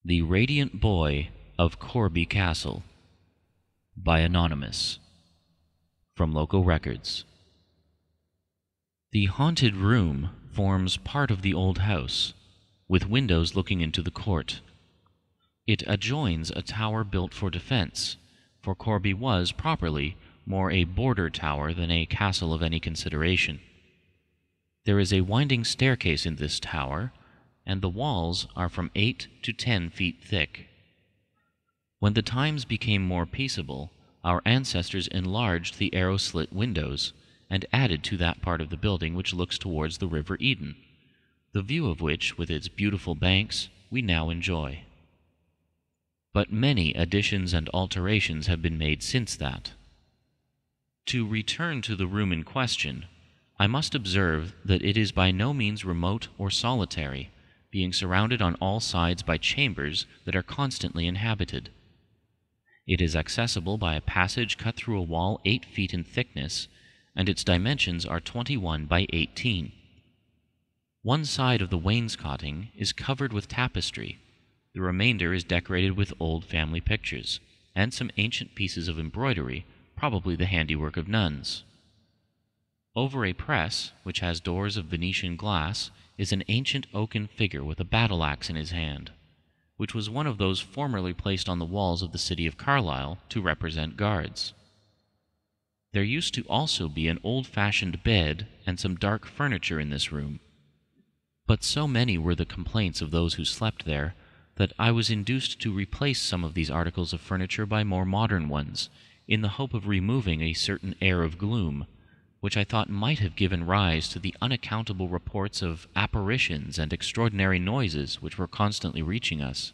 The Radiant Boy of Corby Castle by Anonymous from Local Records. The haunted room forms part of the old house, with windows looking into the court. It adjoins a tower built for defense, for Corby was, properly, more a border tower than a castle of any consideration. There is a winding staircase in this tower, and the walls are from 8 to 10 feet thick. When the times became more peaceable, our ancestors enlarged the arrow-slit windows, and added to that part of the building which looks towards the River Eden, the view of which, with its beautiful banks, we now enjoy. But many additions and alterations have been made since that. To return to the room in question, I must observe that it is by no means remote or solitary, being surrounded on all sides by chambers that are constantly inhabited. It is accessible by a passage cut through a wall 8 feet in thickness, and its dimensions are 21 by 18. One side of the wainscoting is covered with tapestry. The remainder is decorated with old family pictures, and some ancient pieces of embroidery, probably the handiwork of nuns. Over a press, which has doors of Venetian glass, is an ancient oaken figure with a battle-axe in his hand, which was one of those formerly placed on the walls of the city of Carlisle to represent guards. There used to also be an old-fashioned bed and some dark furniture in this room, but so many were the complaints of those who slept there that I was induced to replace some of these articles of furniture by more modern ones, in the hope of removing a certain air of gloom, which I thought might have given rise to the unaccountable reports of apparitions and extraordinary noises which were constantly reaching us.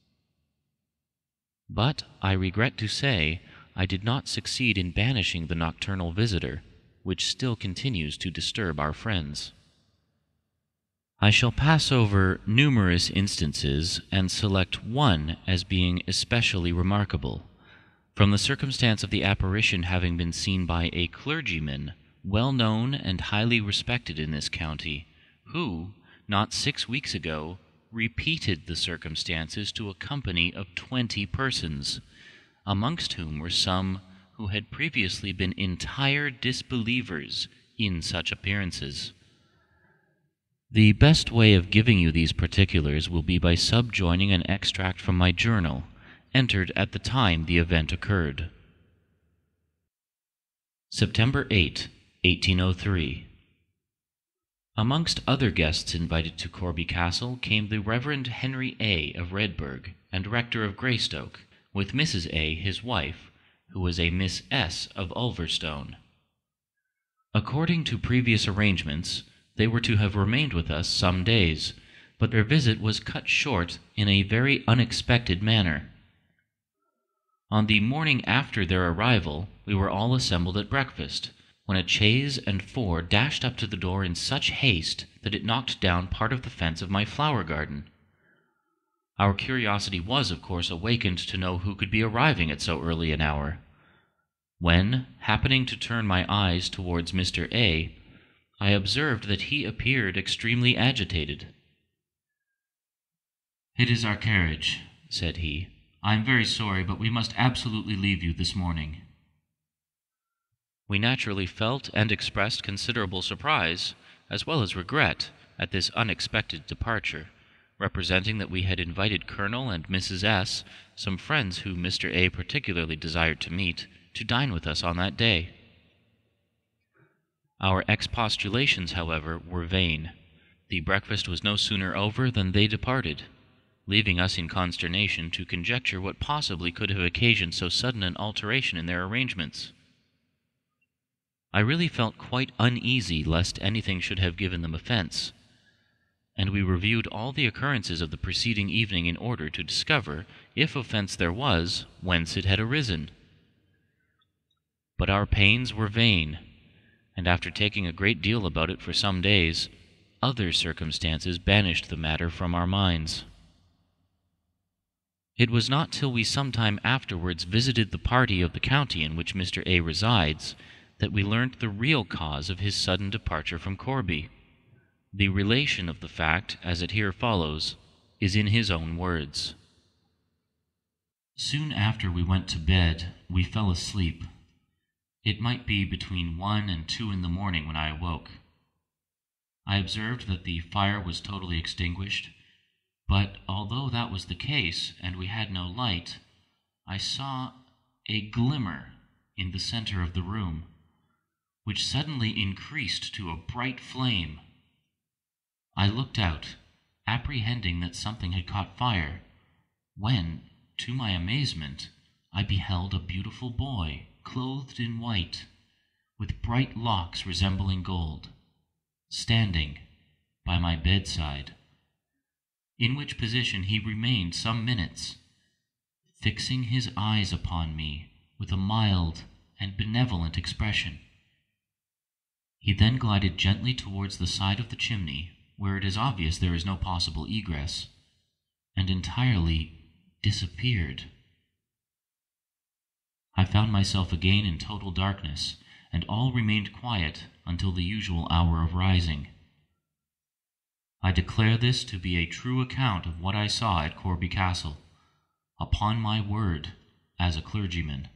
But I regret to say I did not succeed in banishing the nocturnal visitor, which still continues to disturb our friends. I shall pass over numerous instances and select one as being especially remarkable, from the circumstance of the apparition having been seen by a clergyman well known and highly respected in this county, who, not 6 weeks ago, repeated the circumstances to a company of 20 persons, amongst whom were some who had previously been entire disbelievers in such appearances. The best way of giving you these particulars will be by subjoining an extract from my journal, entered at the time the event occurred. September 8, 1803. Amongst other guests invited to Corby Castle came the Reverend Henry A. of Redburg, and rector of Greystoke, with Mrs. A., his wife, who was a Miss S. of Ulverstone. According to previous arrangements, they were to have remained with us some days, but their visit was cut short in a very unexpected manner. On the morning after their arrival, we were all assembled at breakfast, when a chaise and four dashed up to the door in such haste that it knocked down part of the fence of my flower garden. Our curiosity was, of course, awakened to know who could be arriving at so early an hour, when, happening to turn my eyes towards Mr. A., I observed that he appeared extremely agitated. "It is our carriage," said he. "I am very sorry, but we must absolutely leave you this morning." We naturally felt and expressed considerable surprise, as well as regret, at this unexpected departure, representing that we had invited Colonel and Mrs. S., some friends whom Mr. A. particularly desired to meet, to dine with us on that day. Our expostulations, however, were vain. The breakfast was no sooner over than they departed, leaving us in consternation to conjecture what possibly could have occasioned so sudden an alteration in their arrangements. I really felt quite uneasy lest anything should have given them offense, and we reviewed all the occurrences of the preceding evening in order to discover, if offense there was, whence it had arisen. But our pains were vain, and after taking a great deal about it for some days, other circumstances banished the matter from our minds. It was not till we some time afterwards visited the party of the county in which Mr. A. resides that we learnt the real cause of his sudden departure from Corby. The relation of the fact, as it here follows, is in his own words. Soon after we went to bed, we fell asleep. It might be between 1 and 2 in the morning when I awoke. I observed that the fire was totally extinguished, but although that was the case and we had no light, I saw a glimmer in the center of the room, which suddenly increased to a bright flame. I looked out, apprehending that something had caught fire, when, to my amazement, I beheld a beautiful boy, clothed in white, with bright locks resembling gold, standing by my bedside, in which position he remained some minutes, fixing his eyes upon me with a mild and benevolent expression. He then glided gently towards the side of the chimney, where it is obvious there is no possible egress, and entirely disappeared. I found myself again in total darkness, and all remained quiet until the usual hour of rising. I declare this to be a true account of what I saw at Corby Castle, upon my word, as a clergyman.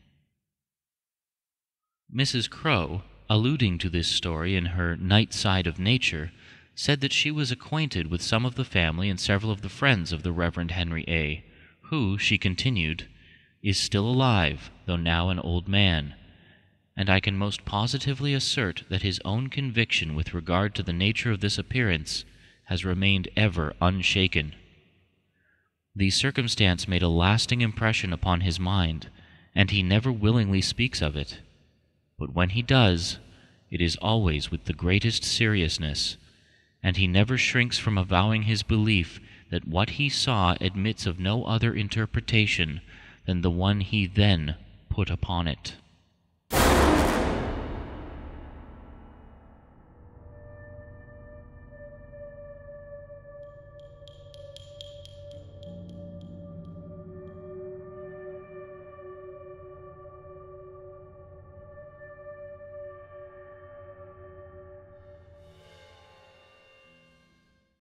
Mrs. Crowe, alluding to this story in her Night Side of Nature, said that she was acquainted with some of the family and several of the friends of the Reverend Henry A., who, she continued, is still alive, though now an old man, and I can most positively assert that his own conviction with regard to the nature of this appearance has remained ever unshaken. The circumstance made a lasting impression upon his mind, and he never willingly speaks of it. But when he does, it is always with the greatest seriousness, and he never shrinks from avowing his belief that what he saw admits of no other interpretation than the one he then put upon it.